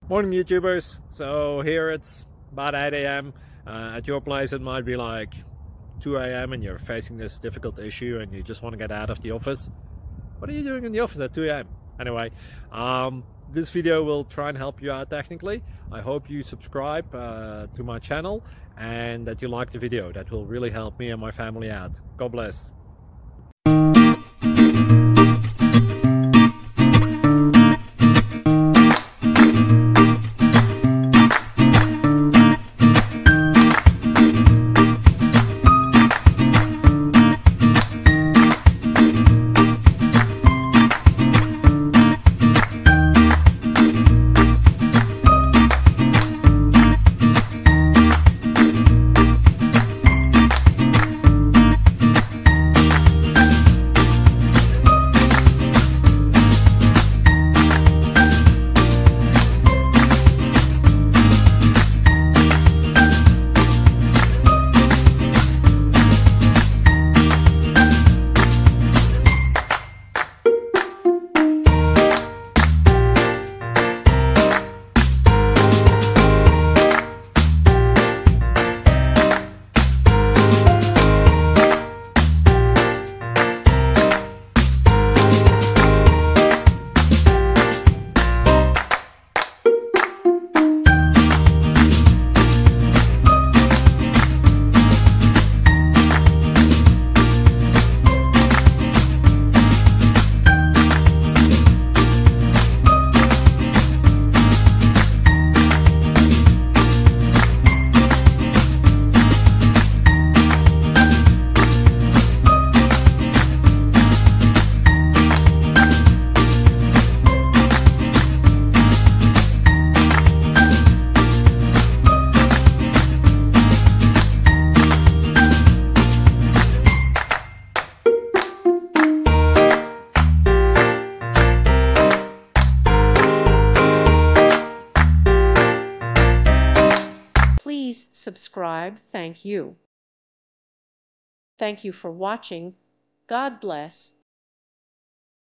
Morning YouTubers. So here it's about 8 a.m. At your place it might be like 2 a.m. and you're facing this difficult issue and you just want to get out of the office. What are you doing in the office at 2 a.m.? Anyway, this video will try and help you out technically. I hope you subscribe to my channel and that you like the video. That will really help me and my family out. God bless. Please subscribe. Thank you. Thank you for watching. God bless.